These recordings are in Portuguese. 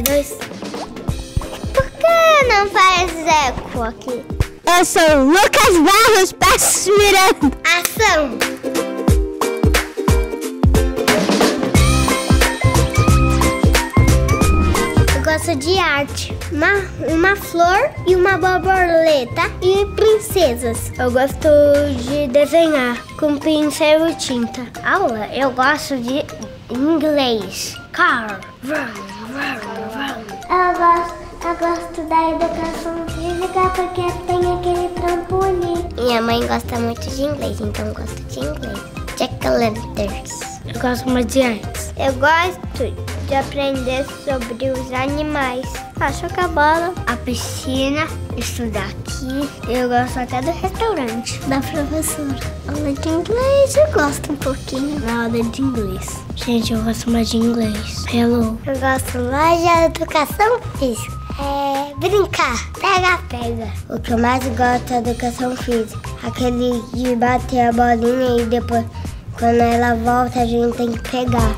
2. Por que não faz eco aqui? Eu sou Lucas Barros Passos Miranda. Ação! Eu gosto de arte. Uma flor e uma borboleta e princesas. Eu gosto de desenhar com pincel e tinta. Aula, eu gosto de inglês. Car. Eu gosto da educação física porque tem aquele trampolim. Minha mãe gosta muito de inglês, então eu gosto de inglês. Jack Lanterns. Eu gosto mais de artes. Eu gosto de aprender sobre os animais. Jogar bola, a piscina, estudar aqui. Eu gosto até do restaurante, da professora. Aula de inglês, eu gosto um pouquinho. Na aula de inglês. Gente, eu gosto mais de inglês. Hello. Eu gosto mais de educação física. Brincar, pega. O que eu mais gosto é educação física. Aquele de bater a bolinha e depois, quando ela volta, a gente tem que pegar.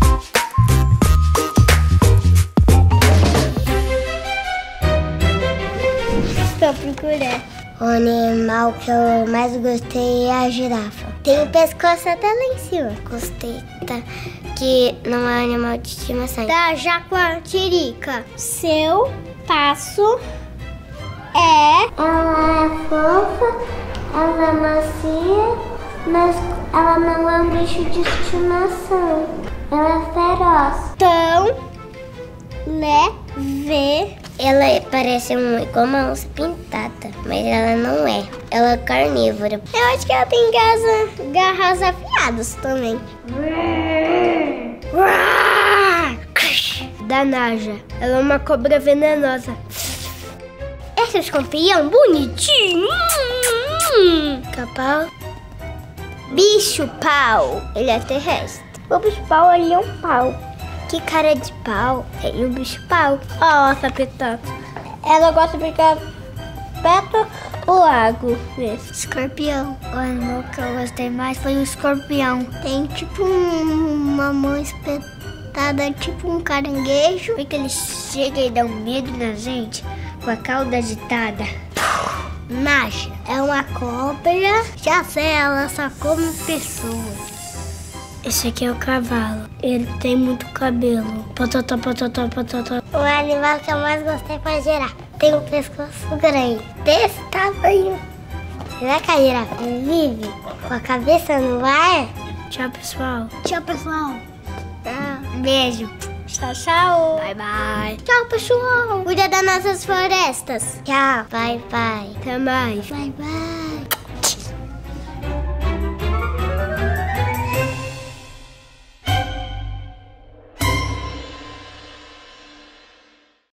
Estou procurando. O animal que eu mais gostei é a girafa. Tem o pescoço até lá em cima. Gostei, tá? Que não é animal de estimação. Da jaguatirica. Seu passo é... Ela é fofa, ela é macia, mas ela não é um bicho de estimação. Ela é feroz. Tão leve. Ela parece igual uma onça pintada, mas ela não é. Ela é carnívora. Eu acho que ela tem garras afiadas também. Da Naja. Ela é uma cobra venenosa. Esse é o escorpião bonitinho. Capau. Bicho-pau. Ele é terrestre. O bicho-pau ali é um pau. Que cara de pau. Tem o bicho-pau. Ó, essa petata. Ela gosta de ficar perto do lago. Escorpião. O animal que eu gostei mais foi o escorpião. Tem tipo uma mão espetada, tipo um caranguejo. Porque ele chega e dá um medo na gente com a cauda agitada. Naja é uma cobra. Já sei, ela só come pessoas. Esse aqui é o cavalo. Ele tem muito cabelo. Pototó. O animal que eu mais gostei foi a girafa. Tem um pescoço grande, desse tamanho. Será que a girafa vive com a cabeça no ar? Tchau, pessoal. Tchau, pessoal. Beijo. Tchau. Bye. Tchau, pessoal. Cuida das nossas florestas. Tchau. Bye. Até mais. Bye.